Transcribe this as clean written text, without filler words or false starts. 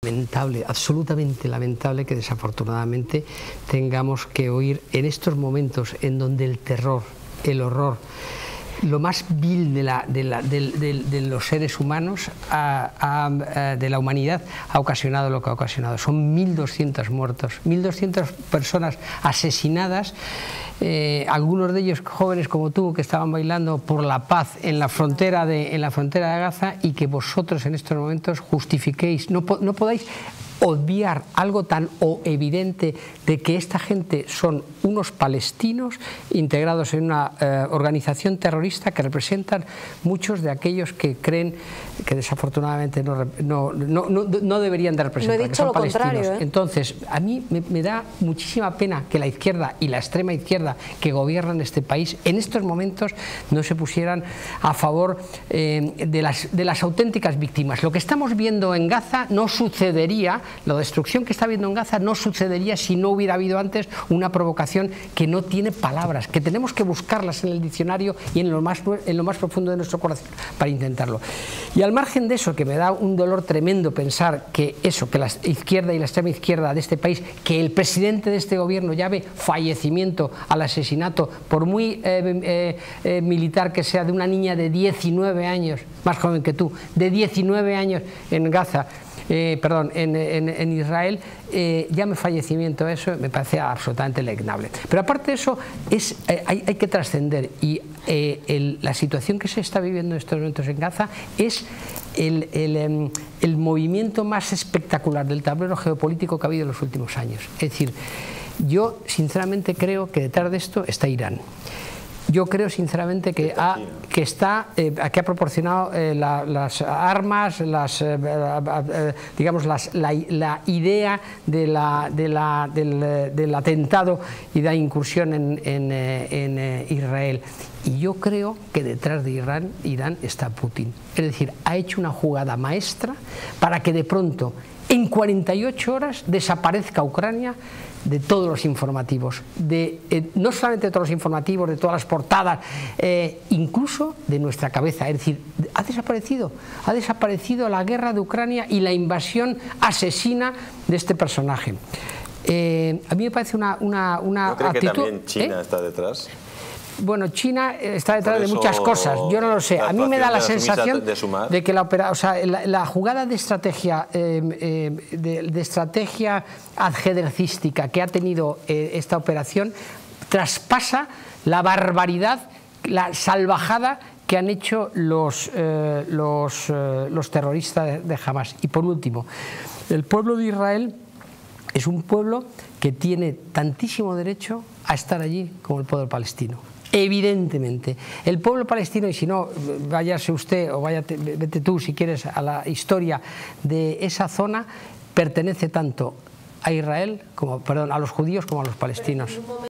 Lamentable, absolutamente lamentable que desafortunadamente tengamos que oír en estos momentos en donde el terror, el horror, lo más vil de los seres humanos, de la humanidad, ha ocasionado lo que ha ocasionado. Son 1.200 muertos, 1.200 personas asesinadas, algunos de ellos jóvenes como tú, que estaban bailando por la paz en la frontera de Gaza, y que vosotros en estos momentos justifiquéis, no podáis obviar algo tan evidente de que esta gente son unos palestinos integrados en una organización terrorista que representan muchos de aquellos que creen que desafortunadamente no deberían de representar, no he dicho que son lo palestinos. contrario, ¿eh? Entonces, a mí me da muchísima pena que la izquierda y la extrema izquierda que gobiernan este país en estos momentos no se pusieran a favor de las auténticas víctimas. Lo que estamos viendo en Gaza no sucedería, la destrucción que está habiendo en Gaza no sucedería si no hubiera habido antes una provocación que no tiene palabras, que tenemos que buscarlas en el diccionario y en lo más profundo de nuestro corazón para intentarlo. Y al margen de eso, que me da un dolor tremendo pensar que la izquierda y la extrema izquierda de este país, que el presidente de este gobierno llame fallecimiento al asesinato, por muy militar que sea, de una niña de 19 años, más joven que tú, de 19 años en Gaza, en Israel, llame fallecimiento, eso me parece absolutamente deleznable. Pero aparte de eso, hay que trascender, y la situación que se está viviendo en estos momentos en Gaza es el movimiento más espectacular del tablero geopolítico que ha habido en los últimos años. Es decir, yo sinceramente creo que detrás de esto está Irán. Yo creo sinceramente que ha proporcionado las armas, digamos la idea del atentado y de la incursión en Israel. Y yo creo que detrás de Irán está Putin. Es decir, ha hecho una jugada maestra para que de pronto, en 48 horas, desaparezca Ucrania de todos los informativos, no solamente de todos los informativos, de todas las portadas, incluso de nuestra cabeza. Es decir, ha desaparecido la guerra de Ucrania y la invasión asesina de este personaje. A mí me parece una ¿No cree actitud, que también China está detrás? Bueno, China está detrás de muchas cosas, yo no lo sé. A mí me da la sensación de que la jugada de estrategia ajedrecística que ha tenido esta operación traspasa la barbaridad, la salvajada que han hecho los terroristas de Hamas. Y por último, el pueblo de Israel es un pueblo que tiene tantísimo derecho a estar allí como el pueblo palestino. Evidentemente, el pueblo palestino, y si no, váyase usted o vete tú si quieres a la historia de esa zona, pertenece tanto a Israel a los judíos como a los palestinos.